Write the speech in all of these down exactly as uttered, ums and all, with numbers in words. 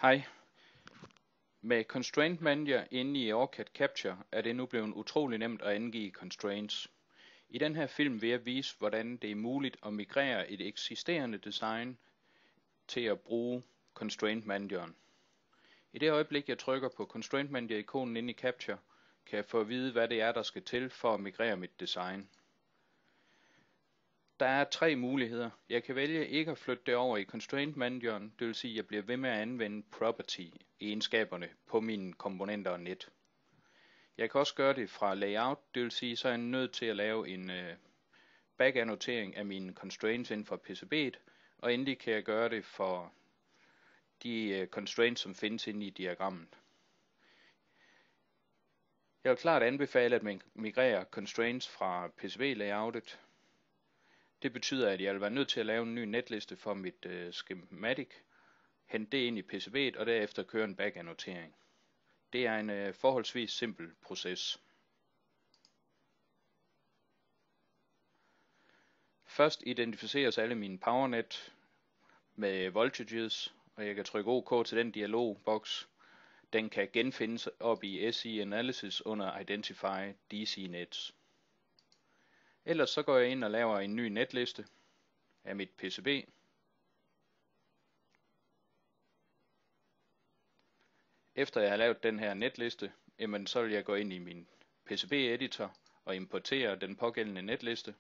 Hej. Med Constraint Manager inde i OrCAD Capture er det nu blevet utrolig nemt at angive constraints. I den her film vil jeg vise, hvordan det er muligt at migrere et eksisterende design til at bruge Constraint Manageren. I det øjeblik jeg trykker på Constraint Manager-ikonen inde i Capture, kan jeg få at vide, hvad det er, der skal til for at migrere mit design. Der er tre muligheder. Jeg kan vælge ikke at flytte det over i Constraint Manageren, det vil sige, at jeg bliver ved med at anvende property-egenskaberne på mine komponenter og net. Jeg kan også gøre det fra layout, det vil sige, så er jeg nødt til at lave en uh, back-annotering af mine constraints inden for P C B'et, og endelig kan jeg gøre det for de uh, constraints, som findes inde i diagrammet. Jeg vil klart anbefale, at man migrerer constraints fra P C B-layoutet. Det betyder, at jeg vil være nødt til at lave en ny netliste for mit uh, schematic, hente det ind i P C B'et og derefter køre en back-annotering. Det er en uh, forholdsvis simpel proces. Først identificeres alle mine powernet med voltages, og jeg kan trykke OK til den dialogboks. Den kan genfindes op i S I Analysis under Identify D C Nets. Ellers så går jeg ind og laver en ny netliste af mit P C B. Efter jeg har lavet den her netliste, jamen så vil jeg gå ind i min P C B-editor og importere den pågældende netliste.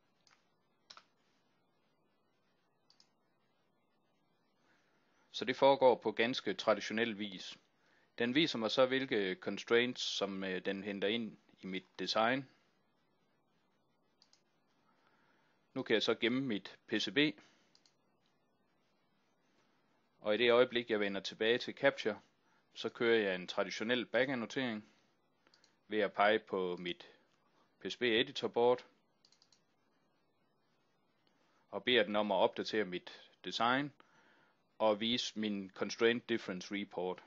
Så det foregår på ganske traditionel vis. Den viser mig så, hvilke constraints, som den henter ind i mit design. Nu kan jeg så gemme mit P C B. Og i det øjeblik, jeg vender tilbage til Capture, så kører jeg en traditionel back-annotering ved at pege på mit P C B-editorboard og beder den om at opdatere mit design og vise min Constraint Difference Report.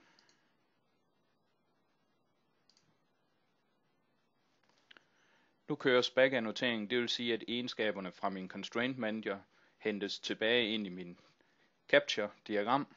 Nu køres back-annoteringen, det vil sige, at egenskaberne fra min Constraint Manager hentes tilbage ind i min Capture-diagram.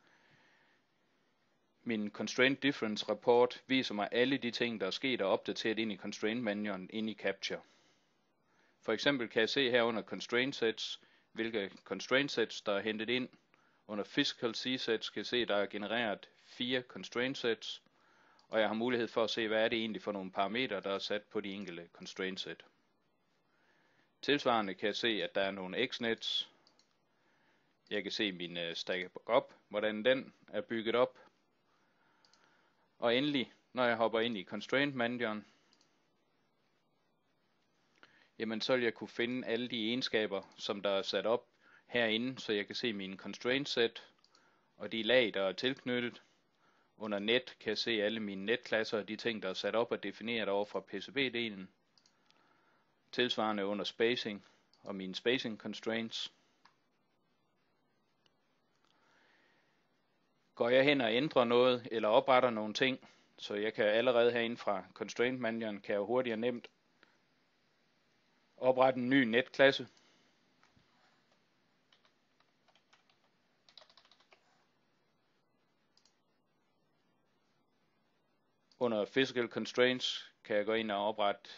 Min Constraint Difference Report viser mig alle de ting, der er sket og opdateret ind i Constraint Manageren ind i Capture. For eksempel kan jeg se her under Constraint Sets, hvilke Constraint Sets, der er hentet ind. Under Physical C-Sets kan jeg se, der er genereret fire Constraint Sets, og jeg har mulighed for at se, hvad er det egentlig for nogle parametre, der er sat på de enkelte Constraint Set. Tilsvarende kan jeg se, at der er nogle X-Nets. Jeg kan se min uh, stack up, hvordan den er bygget op. Og endelig, når jeg hopper ind i Constraint Manageren, jamen så vil jeg kunne finde alle de egenskaber, som der er sat op herinde, så jeg kan se mine Constraint Set og de lag, der er tilknyttet. Under net kan jeg se alle mine netklasser og de ting, der er sat op og defineret over fra P C B-delen. Tilsvarende under spacing og mine spacing constraints. Går jeg hen og ændrer noget eller opretter nogle ting, så jeg kan allerede herinde fra Constraint Manageren, kan jeg hurtigt og nemt oprette en ny netklasse. Under Physical Constraints kan jeg gå ind og oprette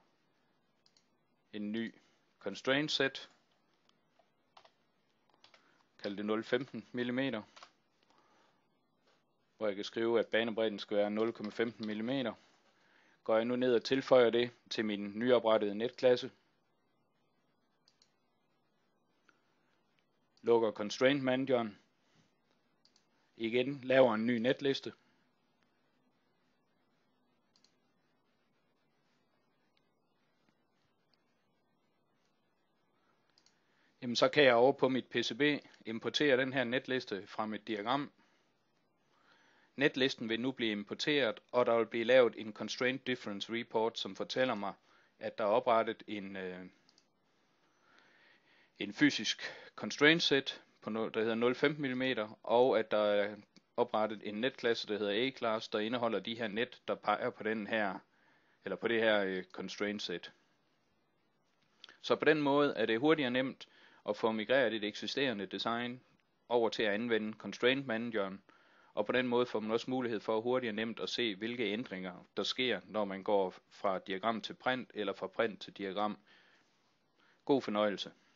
en ny Constraint Set. Kald det nul komma femten millimeter. Hvor jeg kan skrive, at banebredden skal være nul komma femten millimeter. Går jeg nu ned og tilføjer det til min nyoprettede netklasse. Lukker Constraint Manageren. Igen laver en ny netliste. Jamen så kan jeg over på mit P C B importere den her netliste fra mit diagram. Netlisten vil nu blive importeret, og der vil blive lavet en Constraint Difference Report, som fortæller mig, at der er oprettet en, øh, en fysisk constraint set, på no, der hedder nul komma femten millimeter, og at der er oprettet en netklasse, der hedder A-class, der indeholder de her net, der peger på den her, eller på det her øh, constraint set. Så på den måde er det hurtigt og nemt at få migreret et eksisterende design over til at anvende Constraint Manageren, og på den måde får man også mulighed for hurtigt og nemt at se, hvilke ændringer der sker, når man går fra diagram til print eller fra print til diagram. God fornøjelse.